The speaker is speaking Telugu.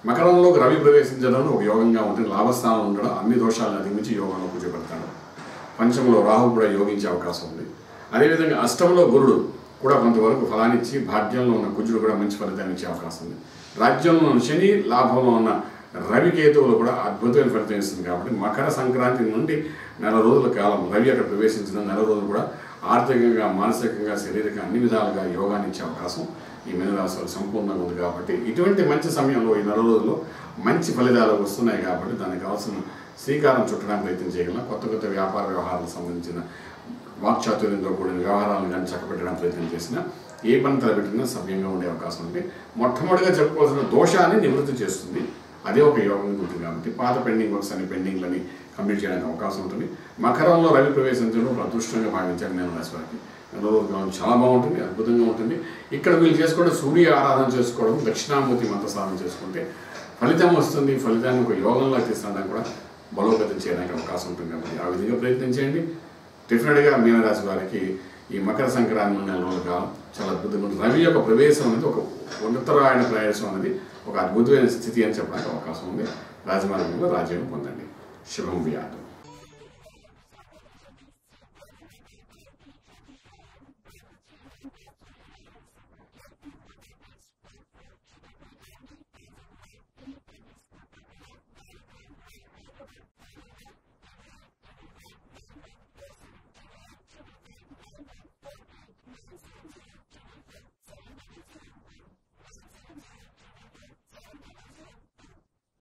మకరంలోకి రవి ప్రవేశించడం ఒక యోగంగా ఉంటుంది. లాభస్థానం ఉండడం, అన్ని దోషాలను అధిగమించి యోగంలో కూర్చోబెడతాడు. పంచమంలో రాహు కూడా యోగించే అవకాశం ఉంది. అదేవిధంగా అష్టంలో గురుడు కూడా కొంతవరకు ఫలాన్నిచ్చి, భాగ్యంలో ఉన్న కుజుడు కూడా మంచి ఫలితాన్ని ఇచ్చే అవకాశం ఉంది. రాజ్యంలో ఉన్న శని, లాభంలో ఉన్న రవికేతువులు కూడా అద్భుతమైన ఫలితం ఇస్తుంది. కాబట్టి మకర సంక్రాంతి నుండి నెల రోజుల కాలం రవి అక్కడ ప్రవేశించిన నెల రోజులు కూడా ఆర్థికంగా, మానసికంగా, శారీరకంగా అన్ని విధాలుగా యోగాన్ని ఇచ్చే అవకాశం ఈ మీనరాశి వారికి సంపూర్ణంగా ఉంది. కాబట్టి ఇటువంటి మంచి సమయంలో ఈ నెల రోజుల్లో మంచి ఫలితాలు వస్తున్నాయి. కాబట్టి దానికి కావాల్సిన శ్రీకారం చుట్టడానికి ప్రయత్నం చేయగలం. కొత్త కొత్త వ్యాపార వ్యవహారాలకు సంబంధించిన వాక్చాతుర్యంతో కూడిన వ్యవహారాలను కానీ చక్కబెట్టడానికి ప్రయత్నం చేసినా, ఏ పని తలపెట్టినా సవ్యంగా ఉండే అవకాశం ఉంది. మొట్టమొదటిగా చెప్పుకోవాల్సిన దోషాన్ని నివృత్తి చేస్తుంది. అదే ఒక యోగం ఉంటుంది. కాబట్టి పాత పెండింగ్ వర్క్స్ అని పెండింగ్లని కంప్లీట్ చేయడానికి అవకాశం ఉంటుంది. మకరంలో రవి ప్రవేశించడం ఒక అదృష్టంగా భావించారు మీనరాశి వారికి. చాలా బాగుంటుంది, అద్భుతంగా ఉంటుంది. ఇక్కడ వీళ్ళు చేసుకోవడం సూర్య ఆరాధన చేసుకోవడం, దక్షిణామూర్తి మంత్ర సాధన చేసుకుంటే ఫలితం వస్తుంది. ఫలితాన్ని ఒక యోగంలో తీసుకోవడానికి కూడా బలోపేతం చేయడానికి అవకాశం ఉంటుంది. కాబట్టి ఆ విధంగా ప్రయత్నం చేయండి. డెఫినెట్గా మీనరాశి వారికి ఈ మకర సంక్రాంతి నెల రోజుల కాలం చాలా అద్భుతంగా ఉంటుంది. రవి యొక్క ప్రవేశం అనేది ఒక ఉన్నతరాయణ ప్రవేశం అనేది ఒక అద్భుతమైన స్థితి అని చెప్పడానికి అవకాశం ఉంది. రాజమార్గంలో రాజ్యం పొందండి. శుభం వ్యాధం.